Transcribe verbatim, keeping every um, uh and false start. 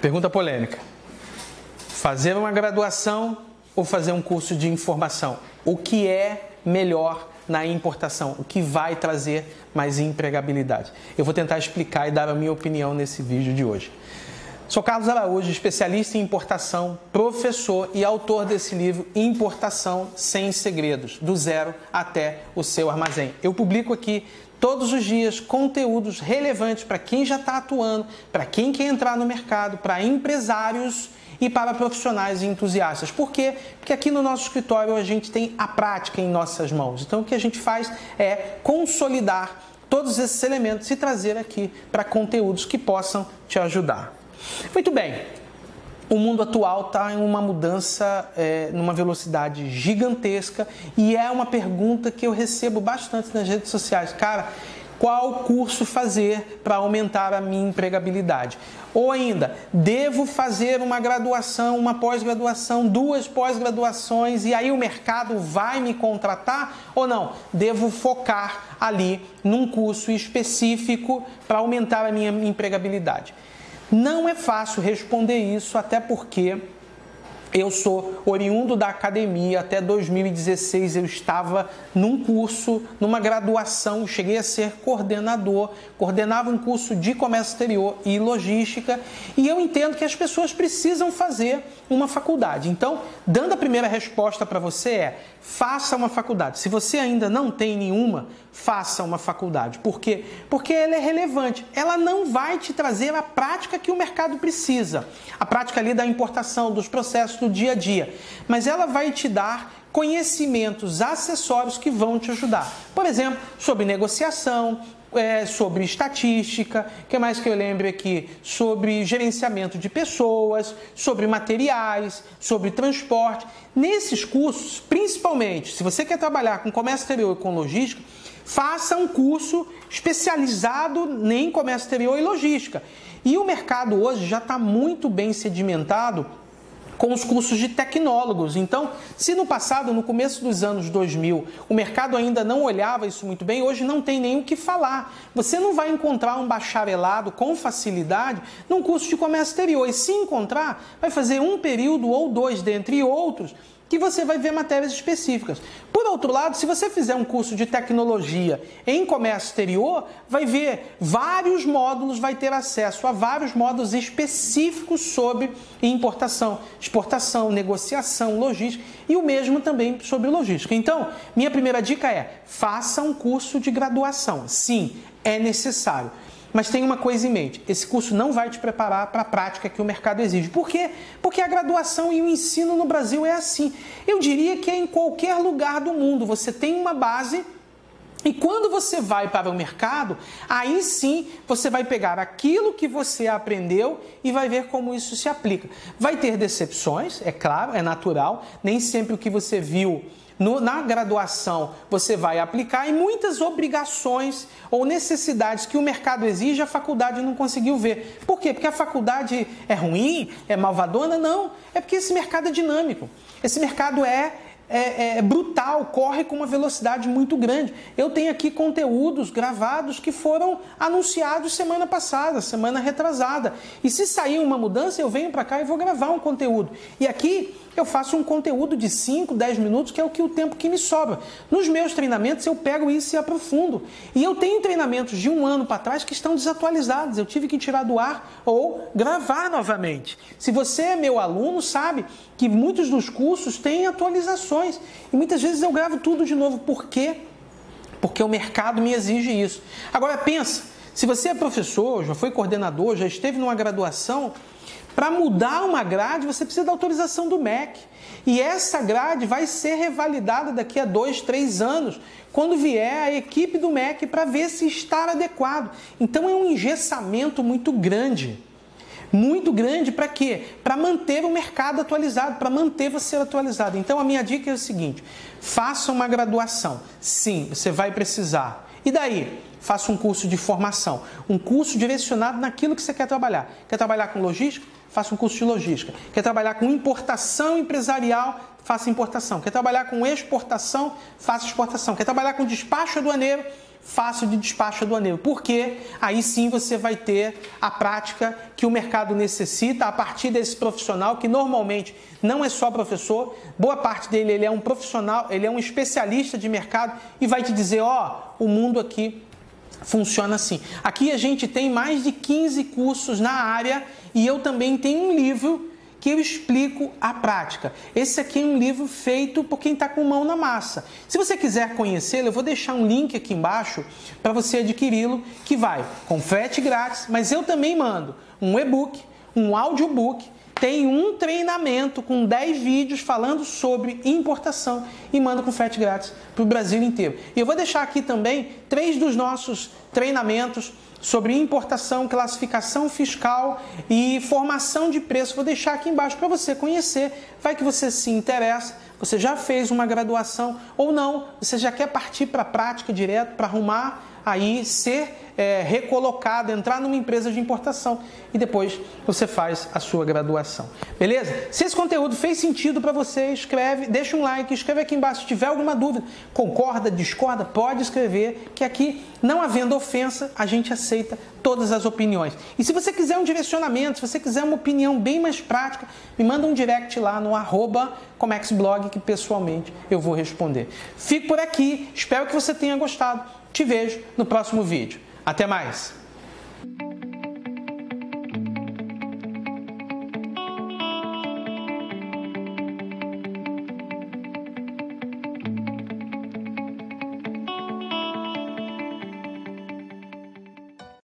Pergunta polêmica. Fazer uma graduação ou fazer um curso de informação? O que é melhor na importação? O que vai trazer mais empregabilidade? Eu vou tentar explicar e dar a minha opinião nesse vídeo de hoje. Sou Carlos Araújo, especialista em importação, professor e autor desse livro Importação Sem Segredos, do zero até o seu armazém. Eu publico aqui todos os dias conteúdos relevantes para quem já está atuando, para quem quer entrar no mercado, para empresários e para profissionais e entusiastas. Por quê? Porque aqui no nosso escritório a gente tem a prática em nossas mãos. Então o que a gente faz é consolidar todos esses elementos e trazer aqui para conteúdos que possam te ajudar. Muito bem, o mundo atual está em uma mudança, é, numa velocidade gigantesca, e é uma pergunta que eu recebo bastante nas redes sociais. Cara, qual curso fazer para aumentar a minha empregabilidade? Ou ainda, devo fazer uma graduação, uma pós-graduação, duas pós-graduações e aí o mercado vai me contratar? Ou não? Devo focar ali num curso específico para aumentar a minha empregabilidade? Não é fácil responder isso, até porque eu sou oriundo da academia. Até dois mil e dezesseis eu estava num curso, numa graduação, cheguei a ser coordenador, coordenava um curso de comércio exterior e logística, e eu entendo que as pessoas precisam fazer uma faculdade. Então, dando a primeira resposta para você é, faça uma faculdade. Se você ainda não tem nenhuma, faça uma faculdade. Por quê? Porque ela é relevante. Ela não vai te trazer a prática que o mercado precisa, a prática ali da importação, dos processos do dia a dia, mas ela vai te dar conhecimentos acessórios que vão te ajudar. Por exemplo, sobre negociação, é, sobre estatística, o que mais que eu lembro aqui? Sobre gerenciamento de pessoas, sobre materiais, sobre transporte. Nesses cursos, principalmente, se você quer trabalhar com comércio exterior e com logística, faça um curso especializado em comércio exterior e logística. E o mercado hoje já está muito bem sedimentado com os cursos de tecnólogos. Então, se no passado, no começo dos anos dois mil, o mercado ainda não olhava isso muito bem, hoje não tem nem o que falar. Você não vai encontrar um bacharelado com facilidade num curso de comércio exterior. E se encontrar, vai fazer um período ou dois, dentre outros, que você vai ver matérias específicas. Por outro lado, se você fizer um curso de tecnologia em comércio exterior, vai ver vários módulos, vai ter acesso a vários módulos específicos sobre importação, exportação, negociação, logística e o mesmo também sobre logística. Então, minha primeira dica é, faça um curso de graduação. Sim, é necessário. Mas tem uma coisa em mente, esse curso não vai te preparar para a prática que o mercado exige. Por quê? Porque a graduação e o ensino no Brasil é assim. Eu diria que é em qualquer lugar do mundo. Você tem uma base e quando você vai para o mercado, aí sim você vai pegar aquilo que você aprendeu e vai ver como isso se aplica. Vai ter decepções, é claro, é natural, nem sempre o que você viu No, na graduação você vai aplicar, e muitas obrigações ou necessidades que o mercado exige a faculdade não conseguiu ver. Por quê? Porque a faculdade é ruim, é malvadona? Não, é porque esse mercado é dinâmico, esse mercado é, é, é brutal, corre com uma velocidade muito grande. Eu tenho aqui conteúdos gravados que foram anunciados semana passada, semana retrasada, e se sair uma mudança eu venho para cá e vou gravar um conteúdo. E aqui eu faço um conteúdo de cinco, dez minutos, que é o, que, o tempo que me sobra. Nos meus treinamentos eu pego isso e aprofundo. E eu tenho treinamentos de um ano para trás que estão desatualizados. Eu tive que tirar do ar ou gravar novamente. Se você é meu aluno, sabe que muitos dos cursos têm atualizações. E muitas vezes eu gravo tudo de novo. Por quê? Porque o mercado me exige isso. Agora pensa, se você é professor, já foi coordenador, já esteve numa graduação, para mudar uma grade, você precisa da autorização do M E C. E essa grade vai ser revalidada daqui a dois, três anos, quando vier a equipe do M E C para ver se está adequado. Então é um engessamento muito grande. Muito grande para quê? Para manter o mercado atualizado, para manter você atualizado. Então a minha dica é o seguinte, faça uma graduação. Sim, você vai precisar. E daí? Faça um curso de formação, um curso direcionado naquilo que você quer trabalhar. Quer trabalhar com logística? Faça um curso de logística. Quer trabalhar com importação empresarial? faça importação. Quer trabalhar com exportação, faça exportação. Quer trabalhar com despacho aduaneiro, faça de despacho aduaneiro. Porque aí sim você vai ter a prática que o mercado necessita a partir desse profissional que normalmente não é só professor, boa parte dele ele é um profissional, ele é um especialista de mercado e vai te dizer, ó, oh, o mundo aqui funciona assim. Aqui a gente tem mais de quinze cursos na área e eu também tenho um livro que eu explico a prática. Esse aqui é um livro feito por quem está com mão na massa. Se você quiser conhecê-lo, eu vou deixar um link aqui embaixo para você adquiri-lo, que vai com frete grátis, mas eu também mando um e-book, um audiobook, tem um treinamento com dez vídeos falando sobre importação e mando com frete grátis para o Brasil inteiro. E eu vou deixar aqui também três dos nossos treinamentos sobre importação, classificação fiscal e formação de preço. Vou deixar aqui embaixo para você conhecer. Vai que você se interessa, você já fez uma graduação ou não, você já quer partir para a prática direto, para arrumar aí, ser é, recolocado, entrar numa empresa de importação e depois você faz a sua graduação. Beleza? Se esse conteúdo fez sentido para você, escreve, deixa um like, escreve aqui embaixo se tiver alguma dúvida. Concorda, discorda, pode escrever, que aqui, não havendo ofensa, a gente aceita todas as opiniões. E se você quiser um direcionamento, se você quiser uma opinião bem mais prática, me manda um direct lá no arroba comexblog que pessoalmente eu vou responder. Fico por aqui, espero que você tenha gostado. Te vejo no próximo vídeo. Até mais!